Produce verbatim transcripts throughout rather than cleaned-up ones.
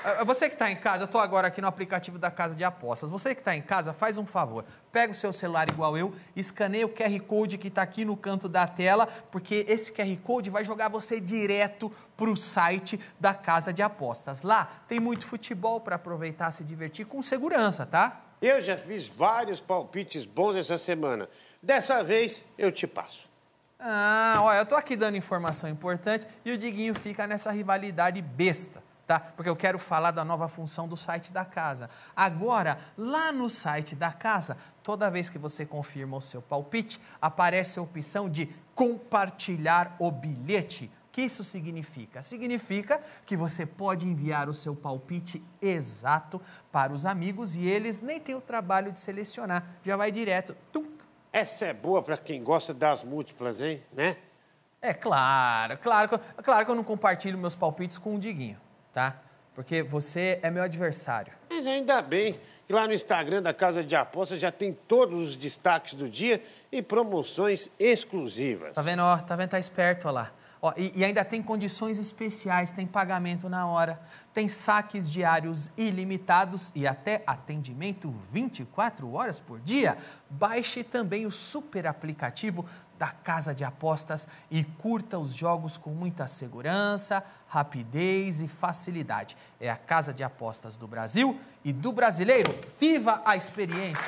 Você que está em casa, eu estou agora aqui no aplicativo da Casa de Apostas. Você que está em casa, faz um favor. Pega o seu celular igual eu, escaneia o Q R Code que está aqui no canto da tela, porque esse Q R Code vai jogar você direto para o site da Casa de Apostas. Lá tem muito futebol para aproveitar, se divertir com segurança, tá? Eu já fiz vários palpites bons essa semana. Dessa vez, eu te passo. Ah, olha, eu tô aqui dando informação importante e o Diguinho fica nessa rivalidade besta. Tá? Porque eu quero falar da nova função do site da casa. Agora, lá no site da casa, toda vez que você confirma o seu palpite, aparece a opção de compartilhar o bilhete. O que isso significa? Significa que você pode enviar o seu palpite exato para os amigos e eles nem têm o trabalho de selecionar. Já vai direto. Tum. Essa é boa para quem gosta das múltiplas, hein? Né? É claro, claro, que eu- claro que eu não compartilho meus palpites com o Diguinho. Tá? Porque você é meu adversário. Mas ainda bem que lá no Instagram da Casa de Apostas já tem todos os destaques do dia e promoções exclusivas. Tá vendo, ó? Tá vendo? Tá esperto, ó lá. Ó, e, e ainda tem condições especiais, tem pagamento na hora, tem saques diários ilimitados e até atendimento vinte e quatro horas por dia. Baixe também o super aplicativo da Casa de Apostas e curta os jogos com muita segurança, rapidez e facilidade. É a Casa de Apostas do Brasil e do brasileiro. Viva a experiência!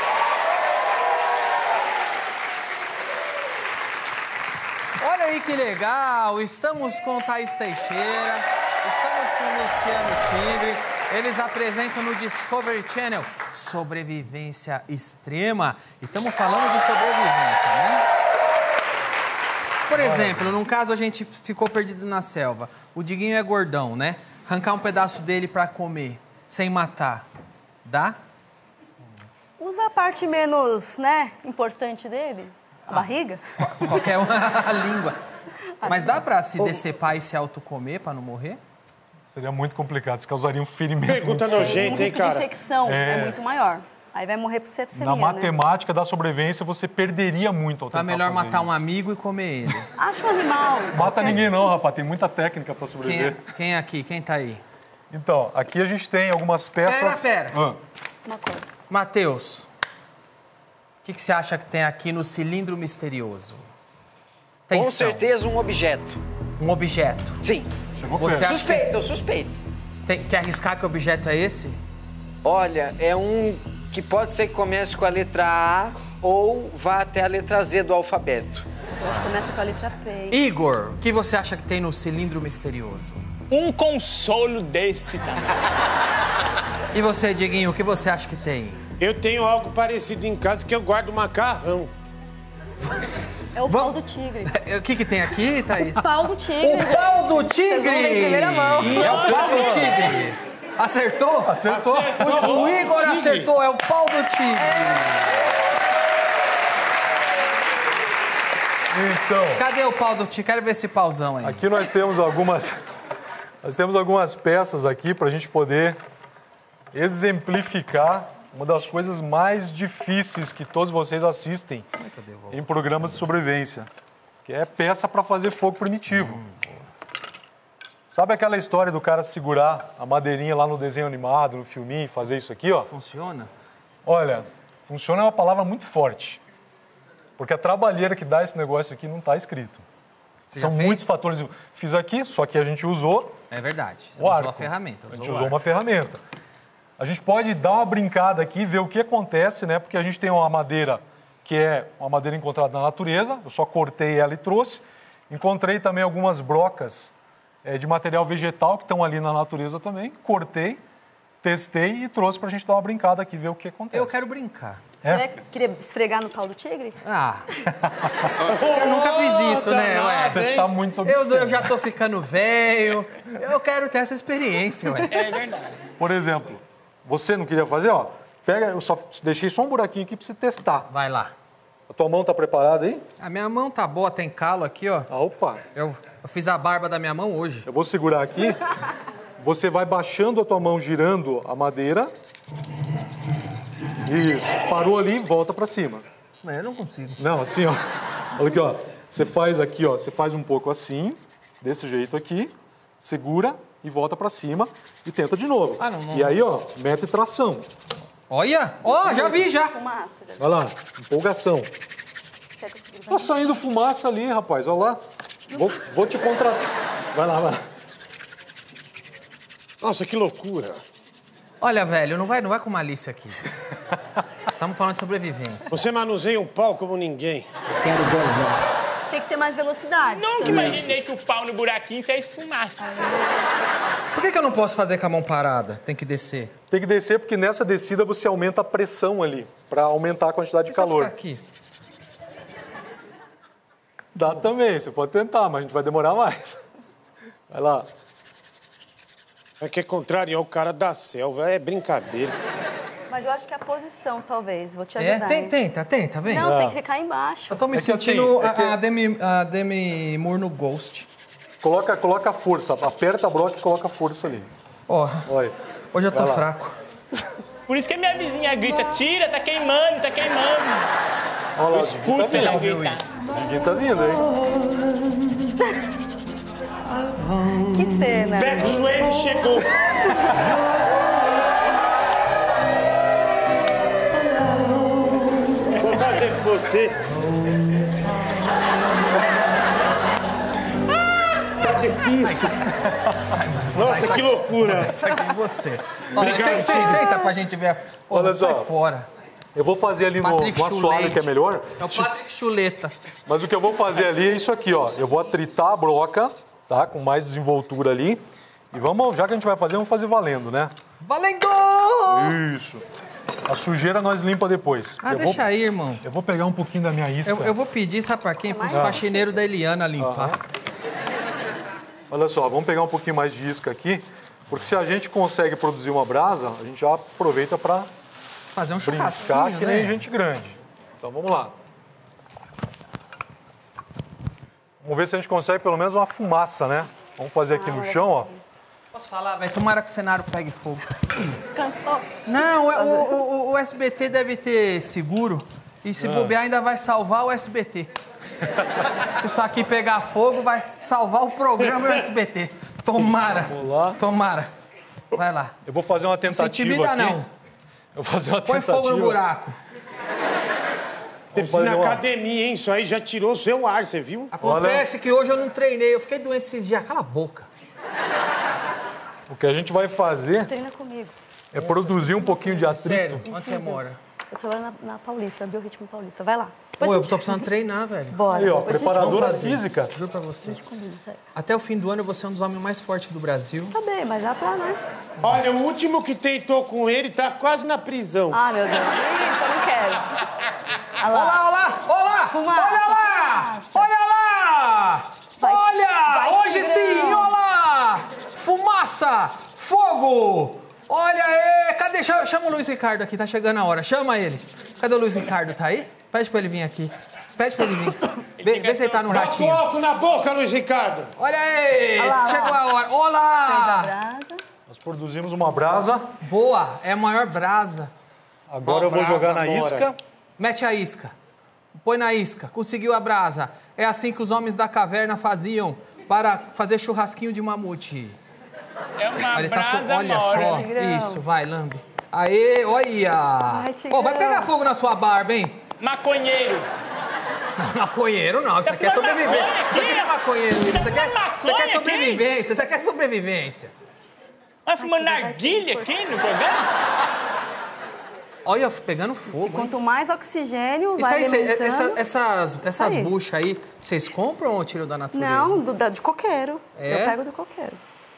Olha aí que legal, estamos com Thaís Teixeira, estamos com Luciano Tigre, eles apresentam no Discovery Channel Sobrevivência Extrema e estamos falando de sobrevivência, né? Por exemplo, num caso a gente ficou perdido na selva, o Diguinho é gordão, né? Arrancar um pedaço dele para comer, sem matar, dá? Usa a parte menos, né, importante dele, a barriga. Qualquer uma, a língua. Mas dá para se decepar e se autocomer para não morrer? Seria muito complicado, isso causaria um ferimento. Pergunta muito sério. nojenta, O hein, risco de cara? infecção é... É. muito maior. Aí vai morrer por sepsemia, Na né? matemática da sobrevivência, você perderia muito ao Tá tentar melhor fazer matar isso. um amigo e comer ele. Acha um animal. Mata qualquer- ninguém não, rapaz. Tem muita técnica para Quem, sobreviver. é, quem é aqui? Quem tá aí? Então, aqui a gente tem algumas peças... Pera, pera. Ah, Uma coisa. Matheus, o que, que você acha que tem aqui no cilindro misterioso? Com Tensão. certeza um objeto. Um objeto. Sim. chegou Você perto. acha Suspeito, eu suspeito. Tem, quer arriscar que objeto é esse? Olha, é um que pode ser que comece com a letra A ou vá até a letra Z do alfabeto. Eu acho que começa com a letra P. hein? Igor, o que você acha que tem no cilindro misterioso? Um consolo desse tamanho. E você, Dieguinho, o que você acha que tem? Eu tenho algo parecido em casa que eu guardo macarrão. É o pau do tigre. O que, que tem aqui, Thaís? Pau do tigre. O pau do Vocês vão ver em tigre! primeira mão. É o pau do tigre! Acertou? Acertou. O, o Igor tigre. acertou, é o pau do tigre! Então, Cadê o pau do tigre? Quero ver esse pauzão aí. aqui nós temos algumas... Nós temos algumas peças aqui para a gente poder exemplificar uma das coisas mais difíceis que todos vocês assistem em programas de sobrevivência, que é peça para fazer fogo primitivo. Sabe aquela história do cara segurar a madeirinha lá no desenho animado, no filminho, e fazer isso aqui, ó? Funciona? Olha, funciona é uma palavra muito forte, porque a trabalheira que dá esse negócio aqui não está escrito. Você São já fez? muitos fatores. Fiz aqui, só que a gente usou É verdade. Você o usou arco. a ferramenta. A gente o usou arco. uma ferramenta. A gente pode dar uma brincada aqui, ver o que acontece, né? Porque a gente tem uma madeira que é uma madeira encontrada na natureza. Eu só cortei ela e trouxe. Encontrei também algumas brocas é, de material vegetal que estão ali na natureza também. Cortei, testei e trouxe para a gente dar uma brincada aqui, ver o que acontece. Eu quero brincar. Você queria esfregar no pau do tigre? Ah, eu nunca fiz isso, né? Ué? Você tá muito Eu, obsceno. eu já tô ficando velho. Eu quero ter essa experiência, ué. É verdade. Por exemplo, você não queria fazer, ó? Pega, eu só deixei só um buraquinho aqui para você testar. Vai lá. A tua mão tá preparada aí? A minha mão tá boa, tem calo aqui, ó. Ah, opa. Eu, eu fiz a barba da minha mão hoje. Eu vou segurar aqui. Você vai baixando a tua mão, girando a madeira. Isso. Parou ali, volta pra cima. Mas eu não consigo. Não, assim, ó. Olha aqui, ó. Você faz aqui, ó. Você faz um pouco assim, desse jeito aqui. Segura e volta para cima e tenta de novo. Ah, não, não. E aí, ó, mete tração. Olha, ó, já vi já. Fumaça. Já... Vai lá, empolgação. Quer que eu segure Tá saindo fumaça ali, rapaz, olha lá. Vou, vou te contratar. Vai lá, vai lá. Nossa, que loucura. Olha, velho, não vai, não vai com malícia aqui. Estamos falando de sobrevivência. Você manuseia um pau como ninguém. Quero gozar. Tem que ter mais velocidade. Nunca também. imaginei que o pau no buraquinho saísse fumaça. Por que, que eu não posso fazer com a mão parada? Tem que descer. Tem que descer porque nessa descida você aumenta a pressão ali, para aumentar a quantidade de E se eu calor. ficar aqui? Dá também, você pode tentar, mas a gente vai demorar mais. Vai lá. É que é contrariar o cara da selva, é brincadeira. Mas eu acho que é a posição, talvez. Vou te É, ajudar. tem, hein? tenta, tenta, vem. Não, você tem que ficar embaixo. Eu tô me É que sentindo assim, é a- que- a, Demi, a Demi Moore no Ghost. Coloca, coloca a força, aperta a broca e coloca a força ali. Ó, Olha. hoje eu tô Vai lá. fraco. Por isso que a minha vizinha grita, tira, tá queimando, tá queimando. Olha lá, Eu o escuto Diguinho tá ela vindo. gritar. O Diguinho tá vindo, hein? Que cena. Beto Swayze chegou. Vou fazer com você. Tá difícil. Nossa, que loucura. Isso aqui é você. Ó, Obrigado, tenta, Tigre. tenta pra gente ver. Ô, Olha sai só. fora. Eu vou fazer ali no, Patrick no assoalho, Chulete. que é melhor. É o Patrick Chuleta. Mas o que eu vou fazer ali é isso aqui, ó. Eu vou atritar a broca, tá? Com mais desenvoltura ali. E vamos, já que a gente vai fazer, vamos fazer valendo, né? Valendo! Isso. A sujeira nós limpa depois. Ah, eu deixa vou, aí, irmão. Eu vou pegar um pouquinho da minha isca. Eu, eu vou pedir, sabe pra quem? Pros mais? faxineiros da Eliana limpar. Olha só, vamos pegar um pouquinho mais de isca aqui. Porque se a gente consegue produzir uma brasa, a gente já aproveita para Fazer um brincar churrasquinho, que né? nem gente grande. Então vamos lá. Vamos ver se a gente consegue pelo menos uma fumaça, né? Vamos fazer aqui no chão, ó. Posso falar, velho? Tomara que o cenário pegue fogo. Cansou? Não, o, o, o- o S B T deve ter seguro. E se bobear, ainda vai salvar o S B T. Se isso aqui pegar fogo, vai salvar o programa do S B T. Tomara. Vamos lá. Tomara. Vai lá. Eu vou fazer uma Não se tentativa intimida, aqui. não. Eu vou fazer uma Põe tentativa. fogo no buraco. Você precisa ir na fazer uma- academia, hein? Isso aí já tirou o seu ar, você viu? Acontece que hoje eu não treinei. Eu fiquei doente esses dias. Cala a boca. O que a gente vai fazer Treina comigo. é produzir um pouquinho de atrito. Sério, onde você mora? Eu trabalho na, na Paulista, Biorritmo Paulista. Vai lá. Depois Pô, a eu gente- tô precisando treinar, velho. Bora. Aí, ó, Depois a gente preparadora Vamos fazer. física. Juro pra você. combina, sério. Até o fim do ano eu vou ser um dos homens mais fortes do Brasil. Tá bem, mas já pra, né? Olha, o último que tentou com ele tá quase na prisão. Ah, meu Deus. Eita, não quero. Olha Olha lá. lá, olha lá, olha lá! Fumaça, Olha lá! Olha lá! Vai, Olha! vai, Hoje Tigrão. sim, olha lá! Fumaça! Fogo! Olha aí! Cadê? Chama, chama o Luiz Ricardo aqui, tá chegando a hora. Chama ele. Cadê o Luiz Ricardo? Tá aí? Pede pra ele vir aqui. Pede pra ele vir. Vê, vê se ele tá no Dá ratinho. foco na boca, Luiz Ricardo. Olha aí! Olha lá, Chegou olha a hora. Olha Fez a lá! brasa. Nós produzimos uma brasa. Boa! É a maior brasa. Agora eu vou brasa, jogar na bora. isca. Mete a isca. Põe na isca. Conseguiu a brasa. É assim que os homens da caverna faziam para fazer churrasquinho de mamute. É uma Olha, tá so- brasa olha mora. só. Tigrão. Isso, vai, lambe. Aê, olha! Vai, Tigrão. Ó, vai pegar fogo na sua barba, hein? Maconheiro. Não, maconheiro não, isso Tá aqui é fumando sobrevivência. maconha Isso aqui não é aqui? maconheiro, isso aqui é, fumando isso aqui é maconha sobrevivência, isso aqui é sobrevivência. Vai fumando Vai, narguilha vai, aqui no programa? Olha, pegando Se fogo, hein? quanto mais oxigênio, Isso vai aí, cê- alimentando. essa- essas, essas Aí. buchas aí, vocês compram ou tiram da natureza? Não, do, da- de coqueiro. É? Eu pego do coqueiro.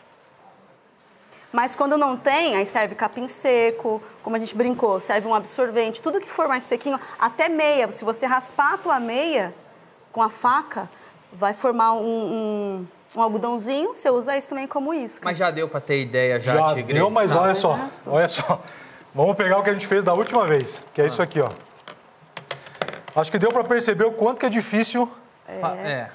Mas quando não tem, aí serve capim seco, como a gente brincou, serve um absorvente, tudo que for mais sequinho, até meia. Se você raspar a tua meia com a faca, vai formar um, um, um algodãozinho, você usa isso também como isca. Mas já deu pra ter ideia já, Já Tigre? deu, mas Não. olha só. mas é Olha só. Vamos pegar o que a gente fez da última vez, que é isso aqui, ó. Acho que deu para perceber o quanto que é difícil Fa- É.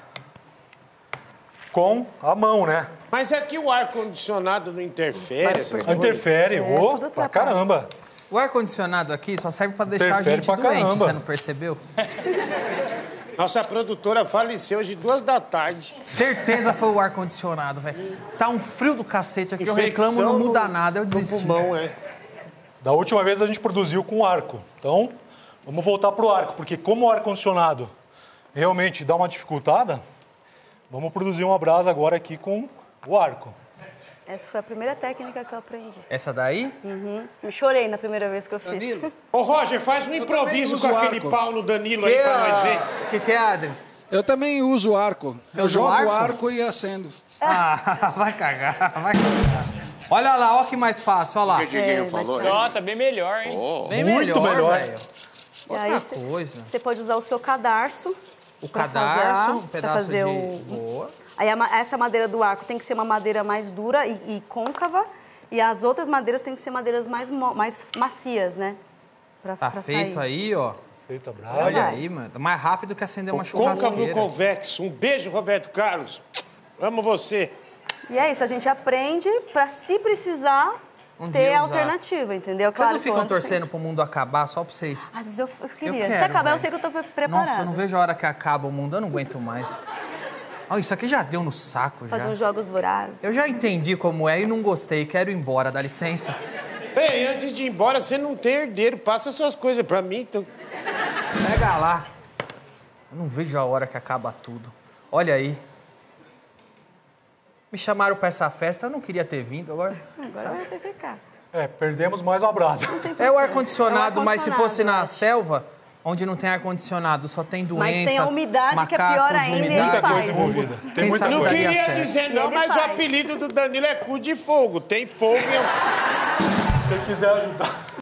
com a mão, né? Mas é que o ar-condicionado não interfere, Vai essas super- coisas. Interfere, É, ô, tudo pra atrapalha. caramba. O ar-condicionado aqui só serve pra deixar a Interfere gente pra doente, caramba. você não percebeu? Nossa produtora faleceu hoje duas da tarde. Certeza foi o ar-condicionado, velho. Tá um frio do cacete aqui, eu Infecção reclamo, não muda no- nada, eu no desisti. pulmão, é. Da última vez a gente produziu com arco. Então, vamos voltar pro arco, porque como o ar-condicionado realmente dá uma dificultada, vamos produzir uma brasa agora aqui com o arco. Essa foi a primeira técnica que eu aprendi. Essa daí? Uhum. Eu chorei na primeira vez que eu fiz. Danilo, Ô, Roger, faz um improviso com uso aquele arco. pau no Danilo aí pra nós ver. O que, que é, Adri? eu também uso arco. eu usa o jogo arco? arco? e acendo. Ah, vai cagar, vai cagar. Olha lá, ó que mais fácil, olha lá. O que o Diguinho É, falou, mas- né? Nossa, bem melhor, hein? Bem Muito melhor. velho. E aí Outra você- coisa. Você pode usar o seu cadarço. O pra cadarço, fazer a- um pra pedaço fazer de... o- Boa. Aí a ma- essa madeira do arco tem que ser uma madeira mais dura e, e côncava. E as outras madeiras têm que ser madeiras mais, mo- mais macias, né? Pra, Tá pra feito sair. aí, ó. Feita a brasa. Olha vai. aí, mano. Mais rápido que acender uma O côncavo churrasqueira. convexo. Um beijo, Roberto Carlos. Amo você. E é isso, a gente aprende pra, se precisar, Um ter dia usar. alternativa, entendeu? Vocês Claro não que ficam antes torcendo pro mundo acabar só pra vocês... tem- Às vezes eu, eu queria. Eu se quero, acabar, eu velho. sei que eu tô pre- preparada. Nossa, eu não vejo a hora que acaba o mundo, eu não aguento mais. Ó, isso aqui já deu no saco, já. Fazer uns jogos vorazes. Eu já entendi como é e não gostei, quero ir embora, dá licença. Ei, antes de ir embora, você não tem herdeiro. Passa suas coisas pra mim, então. Pega lá. Eu não vejo a hora que acaba tudo. Olha aí. Me chamaram pra essa festa, eu não queria ter vindo agora. Agora vai ter que ficar. É, perdemos mais uma brasa. É o ar-condicionado, É o mas se ar-condicionado, fosse na eu acho. selva, onde não tem ar-condicionado, só tem doenças, Mas tem a umidade, que é macacos, pior ainda, ele umidade. Muita faz. coisa envolvida. Tem Quem muita sabe Não coisa. daria queria certo. dizer E não, ele mas o faz. apelido do Danilo é cu de fogo. Tem fogo e... Se você quiser ajudar.